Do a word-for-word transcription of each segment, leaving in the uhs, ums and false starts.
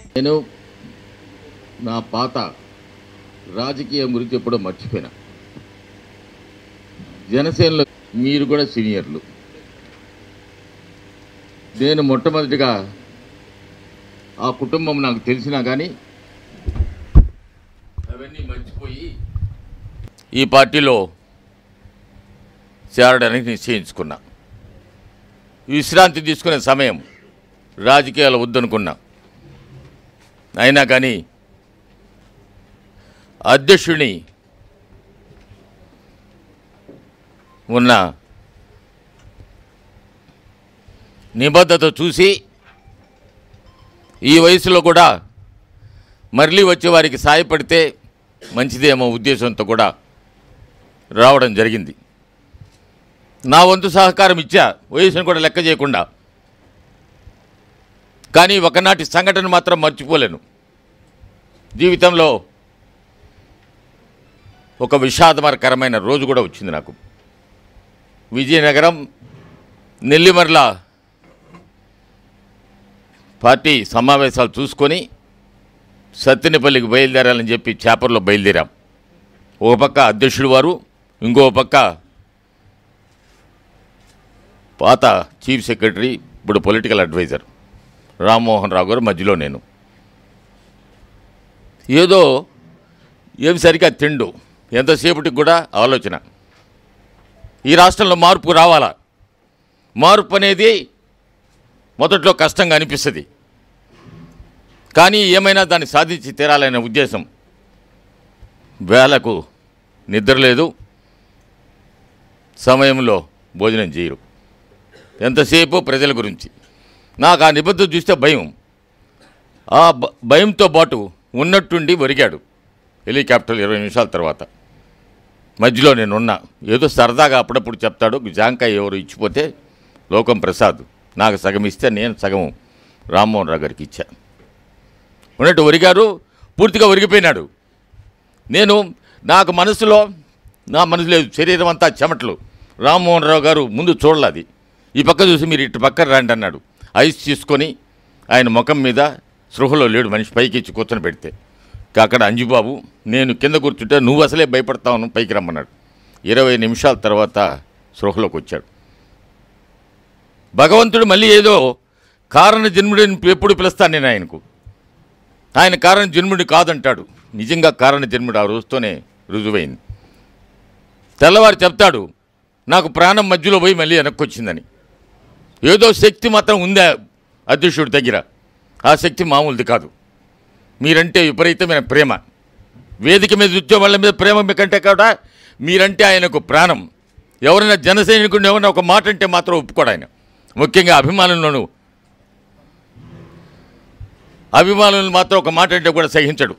నేను నా పాత రాజకీయం గురించి ఎప్పుడో మర్చిపోయినా. జనసేనలో మీరు కూడా సీనియర్లు. నేను మొట్టమొదటిగా ఆ కుటుంబం నాకు తెలిసినా కానీ అవన్నీ మర్చిపోయి ఈ పార్టీలో చేరడానికి నిశ్చయించుకున్నా. విశ్రాంతి తీసుకునే సమయం, రాజకీయాలు వద్దనుకున్నా. అయినా కానీ అధ్యక్షుడిని ఉన్న నిబద్ధత చూసి ఈ వయసులో కూడా మళ్ళీ వచ్చే వారికి సాయపడితే మంచిదేమో ఉద్దేశంతో కూడా రావడం జరిగింది. నా వంతు సహకారం ఇచ్చా, వయసును కూడా లెక్క చేయకుండా. కానీ ఒకనాటి సంఘటన మాత్రం మర్చిపోలేను. జీవితంలో ఒక విషాదకరమైన రోజు కూడా వచ్చింది నాకు. విజయనగరం నెల్లిమర్ల పార్టీ సమావేశాలు చూసుకొని సత్తెనపల్లికి బయలుదేరాలని చెప్పి చేపర్లో బయలుదేరాం. ఒక పక్క అధ్యక్షుడు వారు, ఇంకో పక్క పాత చీఫ్ సెక్రటరీ, ఇప్పుడు పొలిటికల్ అడ్వైజర్ రామ్మోహన్ రావు గారు, మధ్యలో నేను. ఏదో ఏమి సరిగ్గా తిండు, ఎంతసేపటికి కూడా ఆలోచన. ఈ రాష్ట్రంలో మార్పు రావాలా? మార్పు అనేది మొదట్లో కష్టంగా అనిపిస్తుంది, కానీ ఏమైనా దాన్ని సాధించి తీరాలనే ఉద్దేశం. వేళకు నిద్ర లేదు, సమయంలో భోజనం చేయరు, ఎంతసేపు ప్రజల గురించి. నాకు ఆ నిబద్ధత చూస్తే భయం. ఆ భయంతో పాటు ఉన్నట్టుండి ఒరిగాడు హెలికాప్టర్ ఇరవై నిమిషాల తర్వాత. మధ్యలో నేనున్నా. ఏదో సరదాగా అప్పుడప్పుడు చెప్తాడు, జాంకాయ ఎవరు ఇచ్చిపోతే లోకం ప్రసాద్ నాకు సగం ఇస్తే నేను సగం రామ్మోహన్ రావు గారికి ఇచ్చా. ఉన్నట్టు ఒరిగారు, పూర్తిగా ఒరిగిపోయినాడు. నేను నాకు మనసులో నా మనసు లేదు, శరీరం అంతా చెమటలు. రామ్మోహన్ రావు గారు ముందు చూడలేదు, ఈ పక్క చూసి మీరు ఇటు పక్కన రండి అన్నాడు. ఐస్ తీసుకొని ఆయన ముఖం మీద సృహలో లేడు మనిషి, పైకి ఇచ్చి కూర్చొని పెడితే అక్కడ అంజుబాబు నేను కింద కూర్చుంటే నువ్వు అసలే భయపడతావు, పైకి రమ్మన్నాడు. ఇరవై నిమిషాల తర్వాత సృహలోకి వచ్చాడు. భగవంతుడు మళ్ళీ ఏదో కారణ జన్ముడిని ఎప్పుడు పిలుస్తాను నేను ఆయనకు. ఆయన కారణ జన్ముడి కాదంటాడు. నిజంగా కారణ జన్ముడు ఆ రోజుతోనే రుజువైంది. తెల్లవారు చెప్తాడు నాకు ప్రాణం మధ్యలో పోయి మళ్ళీ వెనక్కి వచ్చిందని. ఏదో శక్తి మాత్రం ఉందా అధ్యక్షుడి దగ్గర, ఆ శక్తి మామూలుది కాదు. మీరంటే విపరీతమైన ప్రేమ, వేదిక మీద వచ్చే వాళ్ళ మీద ప్రేమ కంటే కూడా మీరంటే ఆయనకు ప్రాణం. ఎవరైనా జనసైనికుడిని ఎవరైనా ఒక మాట అంటే మాత్రం ఒప్పుకోడు ఆయన. ముఖ్యంగా అభిమానులను అభిమానులను మాత్రం ఒక మాట అంటే కూడా సహించడు.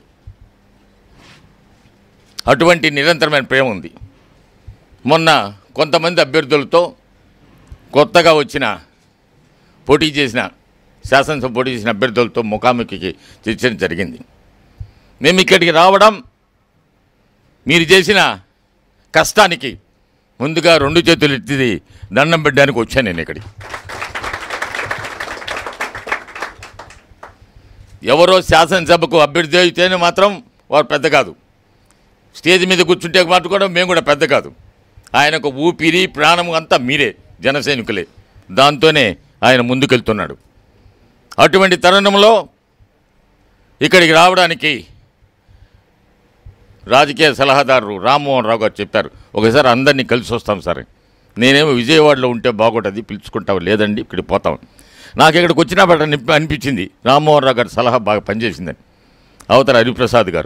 అటువంటి నిరంతరమైన ప్రేమ ఉంది. మొన్న కొంతమంది అభ్యర్థులతో కొత్తగా వచ్చిన పోటీ చేసిన శాసనసభ పోటీ చేసిన అభ్యర్థులతో ముఖాముఖికి చర్చ జరిగింది. మేము ఇక్కడికి రావడం మీరు చేసిన కష్టానికి ముందుగా రెండు చేతులు ఎత్తి దండం పెట్టడానికి వచ్చాను నేను ఇక్కడికి. ఎవరో శాసనసభకు అభ్యర్థి అయితేనే మాత్రం వారు పెద్ద కాదు, స్టేజ్ మీద కూర్చుంటే మాట కూడా మేము కూడా పెద్ద కాదు. ఆయనకు ఊపిరి ప్రాణం అంతా మీరే, జనసైనికులే. దాంతోనే ఆయన ముందుకెళ్తున్నాడు. అటువంటి తరుణంలో ఇక్కడికి రావడానికి రాజకీయ సలహాదారు రామ్మోహన్ రావు గారు చెప్పారు, ఒకసారి అందరినీ కలిసి వస్తాం సార్. నేనేమో విజయవాడలో ఉంటే బాగుంటుంది, పిలుచుకుంటాం. లేదండి ఇక్కడికి పోతాం. నాకు ఇక్కడికి వచ్చినా బట్ట అనిపించింది రామ్మోహన్ రావు గారి సలహా బాగా పనిచేసిందని. అవతల హరిప్రసాద్ గారు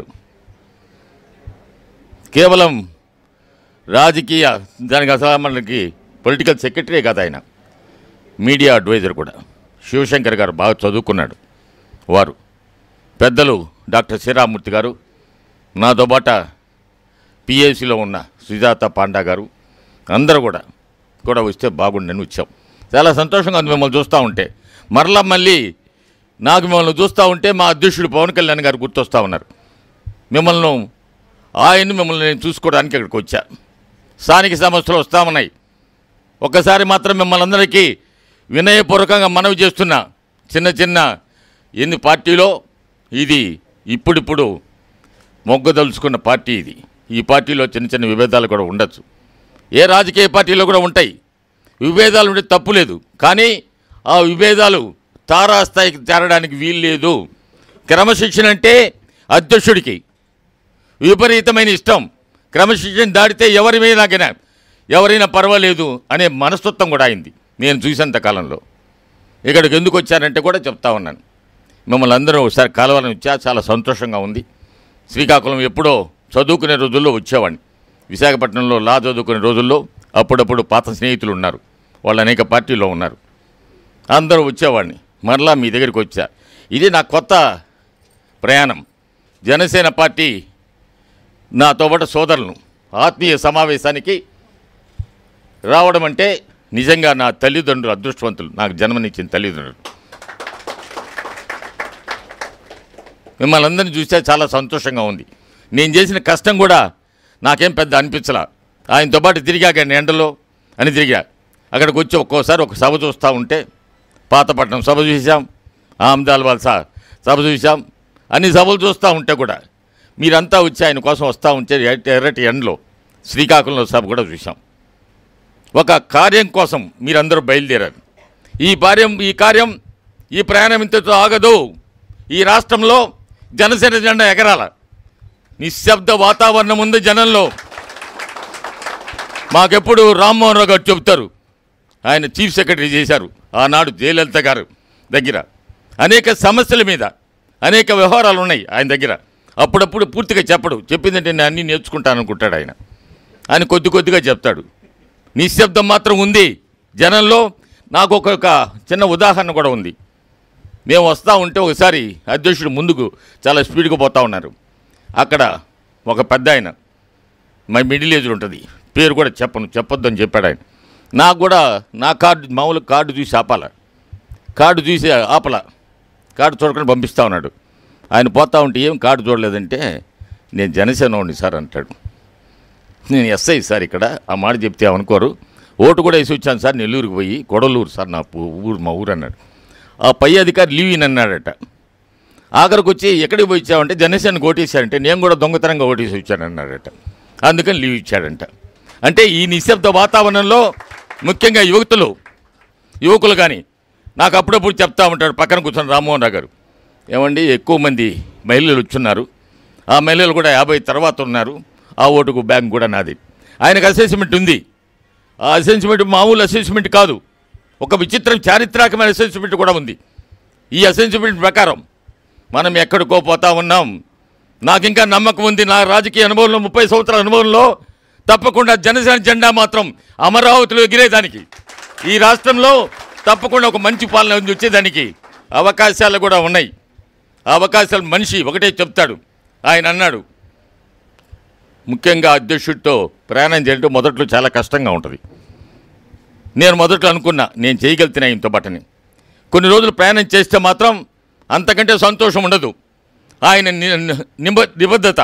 కేవలం రాజకీయ దానికి అసలు మనకి పొలిటికల్ సెక్రటరీ కాదు, ఆయన మీడియా అడ్వైజర్ కూడా. శివశంకర్ గారు బాగా చదువుకున్నాడు. వారు పెద్దలు డాక్టర్ శ్రీరామూర్తి గారు, నాతో పాట పిఏసీలో ఉన్న సుజాత పాండా గారు, అందరూ కూడా కూడా వస్తే బాగుండని వచ్చాం. చాలా సంతోషంగా ఉంది మిమ్మల్ని చూస్తూ ఉంటే. మరలా మళ్ళీ నాకు మిమ్మల్ని చూస్తూ ఉంటే మా అధ్యక్షుడు పవన్ కళ్యాణ్ గారు గుర్తొస్తూ ఉన్నారు. మిమ్మల్ని ఆయన్ని మిమ్మల్ని నేను చూసుకోవడానికి ఇక్కడికి వచ్చా. స్థానిక సమస్యలు వస్తామన్నాయి. ఒక్కసారి మాత్రం మిమ్మల్ని అందరికీ వినయపూర్వకంగా మనవి చేస్తున్నా, చిన్న చిన్న ఎన్ని పార్టీలో ఇది ఇప్పుడిప్పుడు మొగ్గదలుచుకున్న పార్టీ ఇది. ఈ పార్టీలో చిన్న చిన్న విభేదాలు కూడా ఉండొచ్చు, ఏ రాజకీయ పార్టీలో కూడా ఉంటాయి. విభేదాలు ఉంటే తప్పు లేదు, కానీ ఆ విభేదాలు తారాస్థాయికి చేరడానికి వీలు లేదు. క్రమశిక్షణ అంటే అధ్యక్షుడికి విపరీతమైన ఇష్టం. క్రమశిక్షణ దాటితే ఎవరి మీదకైనా ఎవరైనా పర్వాలేదు అనే మనస్తత్వం కూడా అయింది నేను చూసేంత కాలంలో. ఇక్కడికి ఎందుకు వచ్చానంటే కూడా చెప్తా ఉన్నాను. మిమ్మల్ని అందరూ ఒకసారి కలవాలని వచ్చా, చాలా సంతోషంగా ఉంది. శ్రీకాకుళం ఎప్పుడో చదువుకునే రోజుల్లో వచ్చేవాడిని. విశాఖపట్నంలో లా చదువుకునే రోజుల్లో అప్పుడప్పుడు పాత స్నేహితులు ఉన్నారు, వాళ్ళు అనేక పార్టీల్లో ఉన్నారు, అందరూ వచ్చేవాడిని. మరలా మీ దగ్గరికి వచ్చా. ఇది నా కొత్త ప్రయాణం. జనసేన పార్టీ నాతో పాటు సోదరులను ఆత్మీయ సమావేశానికి రావడం అంటే నిజంగా నా తల్లిదండ్రులు అదృష్టవంతులు, నాకు జన్మనిచ్చిన తల్లిదండ్రులు. మిమ్మల్ని అందరినీ చూస్తే చాలా సంతోషంగా ఉంది. నేను చేసిన కష్టం కూడా నాకేం పెద్ద అనిపించలా. ఆయనతో పాటు తిరిగాక ఎండలో అని తిరిగా. అక్కడికి వచ్చి ఒక్కోసారి ఒక సభ చూస్తూ ఉంటే, పాతపట్నం సభ చూసాం, ఆమ్దాల్వాల్ సా సభ చూసాం, అన్ని సభలు చూస్తూ ఉంటే కూడా మీరంతా వచ్చి ఆయన కోసం వస్తూ ఉంటే ఎర్రటి ఎండలో శ్రీకాకుళంలో సభ కూడా చూసాం. ఒక కార్యం కోసం మీరందరూ బయలుదేరారు. ఈ కార్యం ఈ కార్యం ఈ ప్రయాణం ఇంతతో ఆగదు. ఈ రాష్ట్రంలో జనసేన జెండా ఎగరాల. నిశ్శబ్ద వాతావరణం ఉంది జనంలో. మాకెప్పుడు రామ్మోహన్ రావు గారు చెబుతారు, ఆయన చీఫ్ సెక్రటరీ చేశారు ఆనాడు జయలలిత గారు దగ్గర. అనేక సమస్యల మీద అనేక వ్యవహారాలు ఉన్నాయి ఆయన దగ్గర. అప్పుడప్పుడు పూర్తిగా చెప్పడు, చెప్పిందంటే నేను అన్నీ నేర్చుకుంటాను అనుకుంటాడు ఆయన. ఆయన కొద్ది కొద్దిగా చెప్తాడు. నిశ్శబ్దం మాత్రం ఉంది జనంలో. నాకు ఒక చిన్న ఉదాహరణ కూడా ఉంది. మేము వస్తూ ఉంటే ఒకసారి అధ్యక్షుడు ముందుకు చాలా స్పీడ్గా పోతూ ఉన్నారు. అక్కడ ఒక పెద్ద ఆయన, మై మిడిల్ ఏజ్ ఉంటుంది, పేరు కూడా చెప్పను, చెప్పొద్దు అని చెప్పాడు ఆయన. నాకు కూడా నా కార్డు మామూలు కార్డు చూసి ఆపాల, కార్డు చూసి ఆపల, కార్డు చూడకుండా పంపిస్తూ ఉన్నాడు. ఆయన పోతూ ఉంటే ఏం కార్డు చూడలేదంటే, నేను జనసేన ఉండి సార్ అంటాడు. నేను ఎస్ఐ సార్, ఇక్కడ ఆ మాట చెప్తే అనుకోరు, ఓటు కూడా వేసి వచ్చాను సార్ నెల్లూరుకి పోయి, కొడలూరు సార్ నా ఊరు మా ఊరు అన్నాడు. ఆ పై అధికారి లీవ్ ఇన్ అన్నాడట. ఆఖరికి వచ్చి ఎక్కడికి పోయి ఇచ్చావంటే జనసేనకు ఓటేసాడంటే, నేను కూడా దొంగతనంగా ఓటేసి వచ్చానన్నాడట. అందుకని లీవ్ ఇచ్చాడంట. అంటే ఈ నిశ్శబ్ద వాతావరణంలో ముఖ్యంగా యువకులు యువకులు కానీ నాకు అప్పుడప్పుడు చెప్తా ఉంటాడు, పక్కన కూర్చొని రామ్మోహన్ రావు గారు, ఏమండి ఎక్కువ మంది మహిళలు వచ్చున్నారు, ఆ మహిళలు కూడా యాభై తర్వాత ఉన్నారు, ఆ ఓటుకు బ్యాంక్ కూడా నాది. ఆయనకు అసెస్మెంట్ ఉంది. ఆ అసెస్మెంట్ మామూలు అసెస్మెంట్ కాదు, ఒక విచిత్రం చారిత్రాత్మకమైన అసెస్మెంట్ కూడా ఉంది. ఈ అసెస్మెంట్ ప్రకారం మనం ఎక్కడికో పోతా ఉన్నాం. నాకు ఇంకా నమ్మకం ఉంది, నా రాజకీయ అనుభవంలో ముప్పై సంవత్సరాల అనుభవంలో తప్పకుండా జనసేన జెండా మాత్రం అమరావతిలో ఎగిరేదానికి, ఈ రాష్ట్రంలో తప్పకుండా ఒక మంచి పాలన వచ్చేదానికి అవకాశాలు కూడా ఉన్నాయి. ఆ అవకాశాలు మనిషి ఒకటే చెప్తాడు. ఆయన అన్నాడు, ముఖ్యంగా అధ్యక్షుడితో ప్రయాణం చేయడం మొదట్లో చాలా కష్టంగా ఉంటుంది. నేను మొదట్లో అనుకున్నా నేను చేయగలుగుతున్నా ఇంతో బట్టని. కొన్ని రోజులు ప్రయాణం చేస్తే మాత్రం అంతకంటే సంతోషం ఉండదు. ఆయన నిబ నిబద్ధత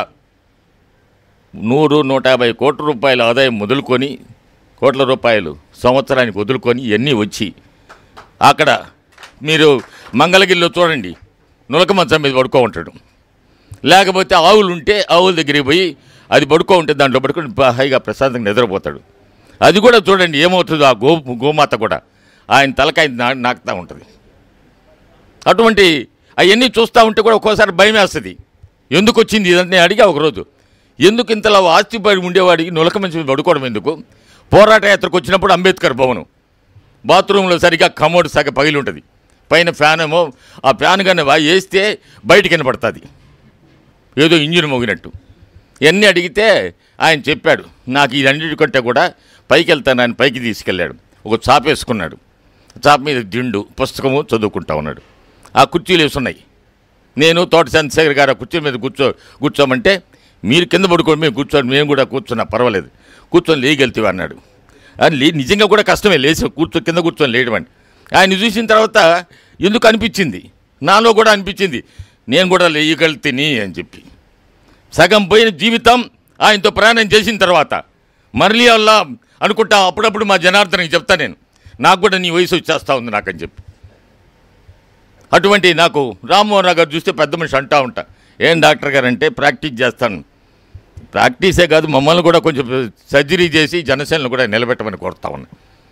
నూరు నూట యాభై కోట్ల రూపాయల ఆదాయం మొదలుకొని కోట్ల రూపాయలు సంవత్సరానికి వదులుకొని ఇవన్నీ వచ్చి అక్కడ మీరు మంగళగిరిలో చూడండి, నులక మంచం మీద పడుకో ఉంటాడు. లేకపోతే ఆవులు ఉంటే ఆవుల దగ్గరికి పోయి అది పడుకో ఉంటే దాంట్లో పడుకొని హాయిగా ప్రశాంతంగా నిద్రపోతాడు. అది కూడా చూడండి ఏమవుతుందో, ఆ గో గోమాత కూడా ఆయన తలకాయ నా నాకుతూ ఉంటుంది. అటువంటి అవన్నీ చూస్తూ ఉంటే కూడా ఒక్కోసారి భయం వేస్తుంది. ఎందుకు వచ్చింది ఇదంటే అడిగా ఒకరోజు, ఎందుకు ఇంతలా ఆస్తి పడి ఉండేవాడికి నులక మంచి మీద పడుకోవడం ఎందుకు? పోరాట యాత్రకు వచ్చినప్పుడు అంబేద్కర్ భవనం బాత్రూంలో సరిగ్గా కమోడ్ సగ పగిలి ఉంటుంది, పైన ఫ్యాన్ ఏమో ఆ ఫ్యాన్ కానీ వేస్తే బయటికి వినపడుతుంది ఏదో ఇంజిన్ మోగినట్టు. ఇవన్నీ అడిగితే ఆయన చెప్పాడు, నాకు ఇదన్నిటికంటే కూడా పైకి వెళ్తాను. ఆయన పైకి తీసుకెళ్ళాడు, ఒక చాప వేసుకున్నాడు, చాప మీద దిండు పుస్తకము చదువుకుంటా ఉన్నాడు. ఆ కుర్చీలు వేసున్నాయి. నేను తోట చంద్రశేఖర్ గారు ఆ కుర్చీ మీద కూర్చో కూర్చోమంటే మీరు కింద పడుకోండి, మేము కూర్చోండి, మేము కూడా కూర్చున్నా పర్వాలేదు, కూర్చొని లేయగలుగుతావు అన్నాడు. అని లే నిజంగా కూడా కష్టమే లేచి కూర్చో కింద కూర్చొని లేయడం. ఆయన చూసిన తర్వాత ఎందుకు అనిపించింది, నాలో కూడా అనిపించింది నేను కూడా లేయగలుగుతాని అని చెప్పి. సగం పోయిన జీవితం ఆయనతో ప్రయాణం చేసిన తర్వాత మరలి వల్ల అనుకుంటా అప్పుడప్పుడు మా జనార్దనకి చెప్తా నేను, నాకు కూడా నీ వయసు వచ్చేస్తూ ఉంది నాకని చెప్పి. అటువంటి నాకు రామ్మోహన్ రావు గారు చూస్తే పెద్ద మనిషి అంటూ ఉంటా, ఏం డాక్టర్ గారు అంటే ప్రాక్టీస్ చేస్తాను. ప్రాక్టీసే కాదు, మమ్మల్ని కూడా కొంచెం సర్జరీ చేసి జనసేనలు కూడా నిలబెట్టమని కోరుతా ఉన్నా.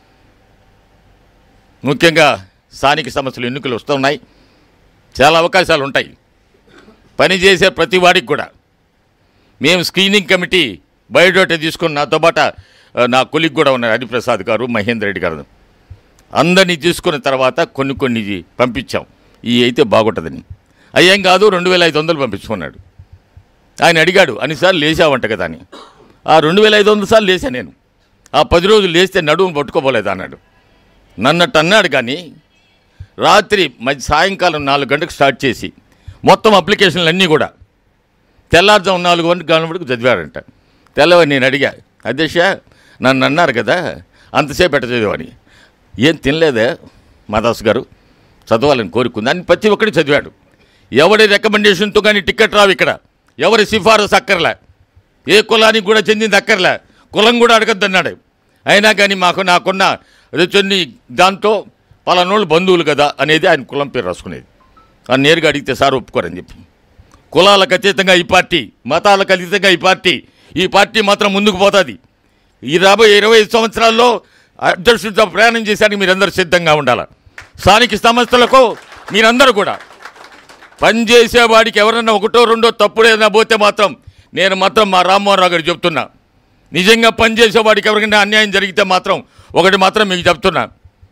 ముఖ్యంగా స్థానిక సమస్యలు ఎన్నికలు వస్తున్నాయి, చాలా అవకాశాలు ఉంటాయి. పనిచేసే ప్రతి వాడికి కూడా మేము స్క్రీనింగ్ కమిటీ బయోడేటా తీసుకుని నాతో పాటు నా కొలిగ్ కూడా ఉన్నారు, హరిప్రసాద్ గారు, మహేందర్ రెడ్డి గారు, అందరినీ తీసుకున్న తర్వాత కొన్ని కొన్ని పంపించాం. ఈ అయితే బాగుంటుందని అయ్యేం కాదు, రెండు వేల ఐదు వందలు పంపించుకున్నాడు. ఆయన అడిగాడు అన్నిసార్లు లేచావంట కదా అని. ఆ రెండు వేల ఐదు వందల సార్లు లేచా నేను. ఆ పది రోజులు లేస్తే నడువును పట్టుకోపోలేదు అన్నాడు. నన్నట్టు అన్నాడు. కానీ రాత్రి మధ్య సాయంకాలం నాలుగు గంటలకు స్టార్ట్ చేసి మొత్తం అప్లికేషన్లు అన్నీ కూడా తెల్లారుజాము నాలుగు గంటల వరకు చదివాడంట. తెల్లవారు నేను అడిగా, అధ్యక్ష నన్ను అన్నారు కదా అంతసేపు ఎట్ట చదివాని. ఏం తినలేదే మాదాస్ గారు, చదవాలని కోరుకుంది అని ప్రతి ఒక్కటి చదివాడు. ఎవరి రికమెండేషన్తో కానీ టికెట్ రావు ఇక్కడ, ఎవరి సిఫారసు అక్కర్లే, ఏ కులానికి కూడా చెందింది అక్కర్లే, కులం కూడా అడగద్దన్నాడు. అయినా కానీ మాకు నాకున్న కొన్ని దాంతో పలానోళ్ళు బంధువులు కదా అనేది ఆయన కులం పేరు రాసుకునేది. అని నేరుగా అడిగితే సార్ ఒప్పుకోరని చెప్పి. కులాలకు అతీతంగా ఈ పార్టీ, మతాలకు అతీతంగా ఈ పార్టీ, ఈ పార్టీ మాత్రం ముందుకు పోతుంది. ఈ రాబోయే ఇరవై ఐదు సంవత్సరాల్లో అధ్యక్షుడితో ప్రయాణం చేశానికి మీరందరూ సిద్ధంగా ఉండాలి. స్థానిక సంస్థలకు మీరందరూ కూడా పనిచేసేవాడికి ఎవరన్నా ఒకటో రెండో తప్పుడేదైనా పోతే మాత్రం నేను మాత్రం మా రామ్మోహన్ రావు గారు చెప్తున్నా, నిజంగా పనిచేసేవాడికి ఎవరికైనా అన్యాయం జరిగితే మాత్రం ఒకటి మాత్రం మీకు చెప్తున్నా,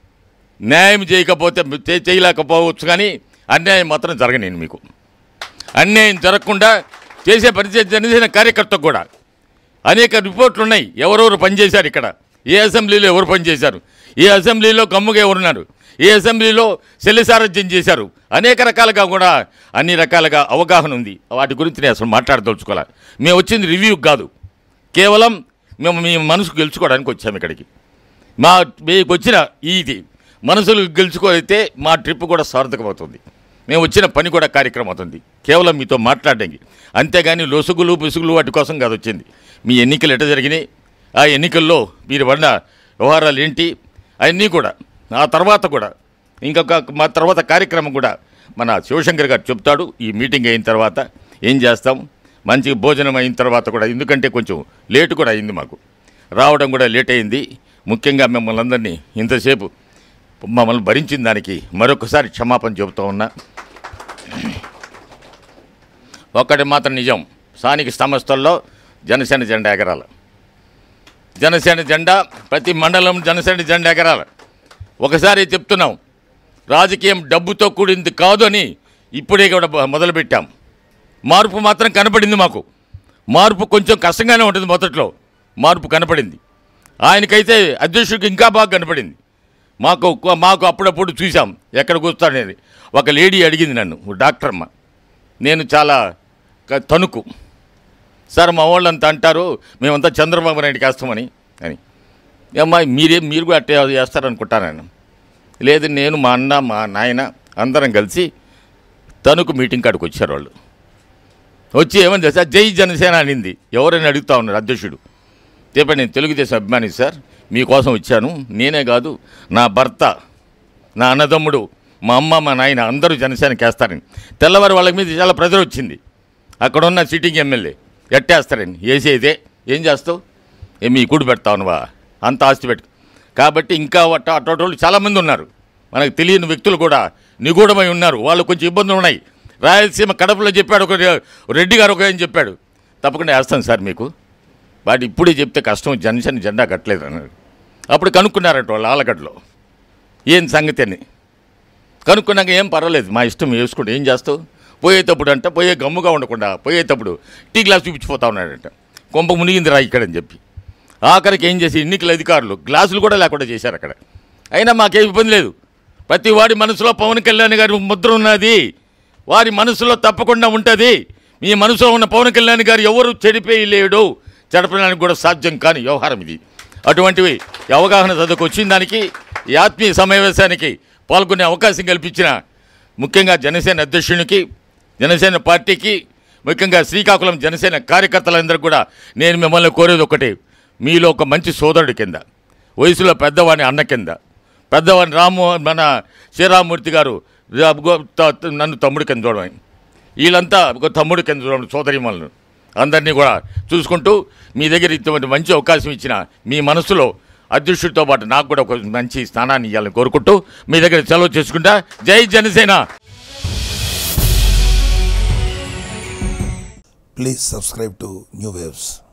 న్యాయం చేయకపోతే చేయలేకపోవచ్చు కానీ అన్యాయం మాత్రం జరగనేను మీకు. అన్యాయం జరగకుండా చేసే పనిచేసే జనసేన కార్యకర్తకు కూడా అనేక రిపోర్ట్లు ఉన్నాయి, ఎవరెవరు పనిచేశారు ఇక్కడ, ఏ అసెంబ్లీలో ఎవరు పనిచేశారు, ఏ అసెంబ్లీలో గమ్ముగా ఎవరున్నారు, ఏ అసెంబ్లీలో శల్యసారథ్యం చేశారు, అనేక రకాలుగా కూడా అన్ని రకాలుగా అవగాహన ఉంది. వాటి గురించి నేను అసలు మాట్లాడదలుచుకోవాలి. మేము వచ్చింది రివ్యూకి కాదు, కేవలం మేము మీ మనసుకు గెలుచుకోవడానికి వచ్చాము ఇక్కడికి. మా మీకు వచ్చిన ఇది మనసులు గెలుచుకోఅయితే మా ట్రిప్ కూడా సార్థకమవుతుంది, మేము వచ్చిన పని కూడా కార్యక్రమం అవుతుంది. కేవలం మీతో మాట్లాడడానికి, అంతేగాని లొసుగులు పుసుగులు వాటి కోసం కాదు వచ్చింది. మీ ఎన్నికలు ఎట్ట జరిగినాయి, ఆ ఎన్నికల్లో మీరు పడిన వ్యవహారాలు ఏంటి అవన్నీ కూడా, ఆ తర్వాత కూడా ఇంకొక మా తర్వాత కార్యక్రమం కూడా మన శివశంకర్ గారు చెప్తాడు. ఈ మీటింగ్ అయిన తర్వాత ఏం చేస్తాం, మంచి భోజనం అయిన తర్వాత కూడా, ఎందుకంటే కొంచెం లేటు కూడా అయింది, మాకు రావడం కూడా లేట్ అయింది. ముఖ్యంగా మిమ్మల్ని అందరినీ ఇంతసేపు మమ్మల్ని భరించిన దానికి మరొకసారి క్షమాపణ చెబుతూ ఉన్నా. ఒక్కటి మాత్రం నిజం, స్థానిక సంస్థల్లో జనసేన జెండా ఎగరాలి. జనసేన జెండా ప్రతి మండలం జనసేన జెండా ఎగరాలి. ఒకసారి చెప్తున్నాం, రాజకీయం డబ్బుతో కూడింది కాదు అని ఇప్పుడే కూడా మొదలుపెట్టాం. మార్పు మాత్రం కనపడింది మాకు. మార్పు కొంచెం కష్టంగానే ఉంటుంది, మొదట్లో మార్పు కనపడింది. ఆయనకైతే అధ్యక్షుడికి ఇంకా బాగా కనపడింది. మాకు మాకు అప్పుడప్పుడు చూసాం ఎక్కడ కూర్చోనేది. ఒక లేడీ అడిగింది నన్ను, డాక్టర్ అమ్మ, నేను చాలా తణుకు సార్, మా వాళ్ళంతా అంటారు మేమంతా చంద్రబాబు నాయుడికి వేస్తామని అని. అమ్మా మీరే మీరు కూడా అట్టే చేస్తారనుకుంటాను. లేదు, నేను మా అన్న మా నాయన అందరం కలిసి తణుకు మీటింగ్ కాడికి వచ్చారు. వాళ్ళు వచ్చి ఏమని చేస్తా జై జనసేన అనింది. ఎవరైనా అడుగుతా ఉన్నారు అధ్యక్షుడు. చెప్పండి, నేను తెలుగుదేశం అభిమాని సార్, మీకోసం వచ్చాను. నేనే కాదు, నా భర్త, నా అన్నదమ్ముడు, మా అమ్మ, మా నాయన అందరూ జనసేనకి వేస్తారని. తెల్లవారు వాళ్ళ మీద చాలా ప్రెజర్ వచ్చింది. అక్కడున్న సిట్టింగ్ ఎమ్మెల్యే ఎట్టేస్తారని. వేసేదే ఏం చేస్తావు, ఏ మీ కూడి పెడతావునువా, అంత ఆస్తి పెట్టు. కాబట్టి ఇంకా అట్ట అటువంటి చాలామంది ఉన్నారు, మనకు తెలియని వ్యక్తులు కూడా నిగూఢమై ఉన్నారు. వాళ్ళు కొంచెం ఇబ్బందులు ఉన్నాయి. రాయలసీమ కడపలో చెప్పాడు ఒక రెడ్డి గారు, ఒక ఏం చెప్పాడు, తప్పకుండా వేస్తాను సార్ మీకు. వాటి ఇప్పుడే చెప్తే కష్టం, జనసేన జెండా కట్టలేదు అన్నాడు. అప్పుడు కనుక్కున్నారట వాళ్ళు ఆలగడ్డలో ఏం సంగతి అని. కనుక్కున్నాక ఏం పర్వాలేదు, మా ఇష్టం వేసుకుంటే ఏం చేస్తావు. పోయేటప్పుడు అంట పోయే గమ్ముగా ఉండకుండా పోయేటప్పుడు టీ గ్లాస్ చూపించిపోతా ఉన్నాడంట. కొంప మునిగింది రా ఇక్కడని చెప్పి. ఆఖరికి ఏం చేసి ఎన్నికల అధికారులు గ్లాసులు కూడా లేకుండా చేశారు అక్కడ. అయినా మాకేం ఇబ్బంది లేదు. ప్రతి వాడి మనసులో పవన్ కళ్యాణ్ గారి ముద్ర ఉన్నది, వారి మనసులో తప్పకుండా ఉంటుంది. మీ మనసులో ఉన్న పవన్ కళ్యాణ్ గారు ఎవరు చెడిపోయలేడు, చెడపడానికి కూడా సాధ్యం కాని వ్యవహారం ఇది. అటువంటివి అవగాహన చదువుకు వచ్చిన దానికి, ఈ ఆత్మీయ సమావేశానికి పాల్గొనే అవకాశం కల్పించిన ముఖ్యంగా జనసేన అధ్యక్షునికి, జనసేన పార్టీకి, ముఖ్యంగా శ్రీకాకుళం జనసేన కార్యకర్తలందరూ కూడా నేను మిమ్మల్ని కోరేది ఒకటి, మీలో ఒక మంచి సోదరుడి కింద, వయసులో పెద్దవాడి అన్న కింద, పెద్దవాడిని రాము మన శ్రీరామూర్తి గారు నన్ను తమ్ముడి కింద చూడడం, వీళ్ళంతా ఒక తమ్ముడి కింద చూడడం, సోదరిమలను అందరినీ కూడా చూసుకుంటూ మీ దగ్గర ఇటువంటి మంచి అవకాశం ఇచ్చిన మీ మనసులో అధ్యక్షుడితో పాటు నాకు కూడా ఒక మంచి స్థానాన్ని ఇవ్వాలని కోరుకుంటూ మీ దగ్గర సెలవు చేసుకుంటా. జై Janasena. Please subscribe to New Waves.